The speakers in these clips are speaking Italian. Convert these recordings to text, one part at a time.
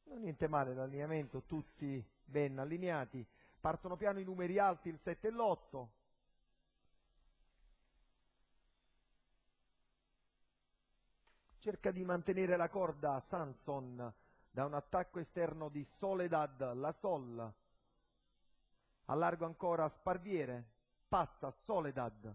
Non niente male l'allineamento, tutti ben allineati. Partono piano i numeri alti, il 7 e l'8. Cerca di mantenere la corda Sanson da un attacco esterno di Soledad, la Sol. A largo ancora Sparviere, passa Soledad.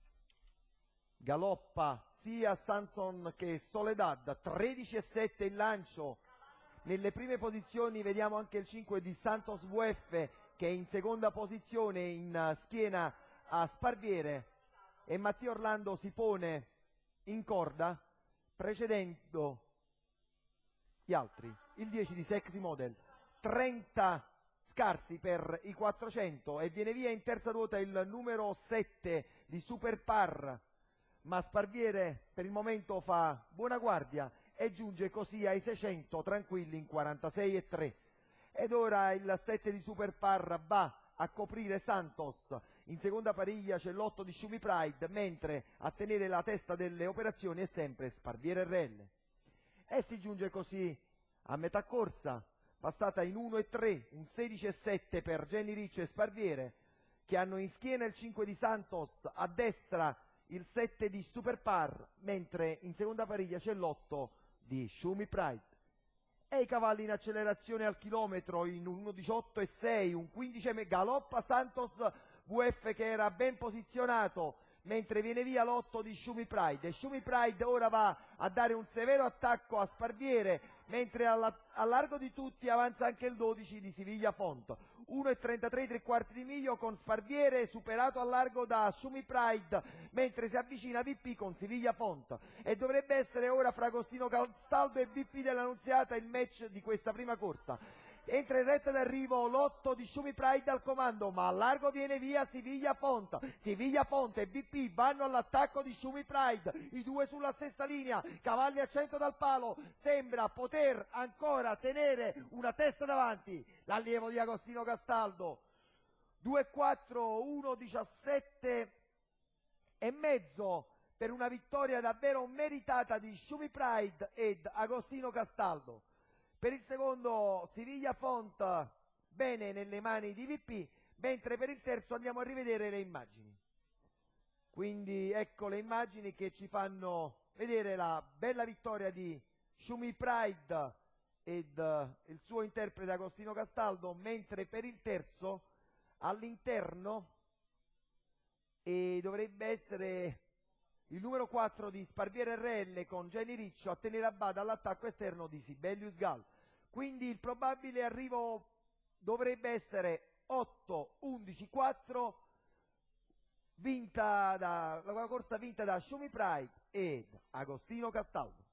Galoppa sia Sanson che Soledad, 13 e 7 il lancio. Nelle prime posizioni vediamo anche il 5 di Santos VF che è in seconda posizione in schiena a Sparviere, e Mattia Orlando si pone in corda precedendo gli altri. Il 10 di Sexy Model, 30 scarsi per i 400, e viene via in terza ruota il numero 7 di Super Par, ma Sparviere per il momento fa buona guardia e giunge così ai 600 tranquilli in 46 e 3. Ed ora il 7 di Super Par va a coprire Santos. In seconda pariglia c'è l'8 di Shumi Pride, mentre a tenere la testa delle operazioni è sempre Sparviere RL. E si giunge così a metà corsa, passata in 1 e 3, un 16 e 7 per Jenny Ricci e Sparviere, che hanno in schiena il 5 di Santos, a destra il 7 di Super Par, mentre in seconda pariglia c'è l'8 di Shumi Pride. E i cavalli in accelerazione al chilometro in un 1,18 e 6, un 15 e galoppa Santos VF che era ben posizionato, mentre viene via l'8 di Shumi Pride. E Shumi Pride ora va a dare un severo attacco a Sparviere, mentre a largo di tutti avanza anche il 12 di Siviglia Font. 1,33 tre quarti di miglio con Sparviere superato a largo da Shumi Pride, mentre si avvicina VP con Siviglia Font. E dovrebbe essere ora fra Agostino Castaldo e VP dell'Annunziata il match di questa prima corsa. Entra in retta d'arrivo l'8 di Shumi Pride al comando, ma a largo viene via Siviglia Font. Siviglia Font e BP vanno all'attacco di Shumi Pride, i due sulla stessa linea, cavalli a 100 dal palo, sembra poter ancora tenere una testa davanti l'allievo di Agostino Castaldo. 2-4, 1-17 e mezzo per una vittoria davvero meritata di Shumi Pride ed Agostino Castaldo. Per il secondo Siviglia Font bene nelle mani di VP, mentre per il terzo andiamo a rivedere le immagini. Quindi ecco le immagini che ci fanno vedere la bella vittoria di Shumi Pride ed il suo interprete Agostino Castaldo, mentre per il terzo all'interno dovrebbe essere il numero 4 di Sparviere RL con Jenny Riccio a tenere a bada all'attacco esterno di Sibelius Gal. Quindi il probabile arrivo dovrebbe essere 8-11-4, la corsa vinta da Shumi Pride ed Agostino Castaldo.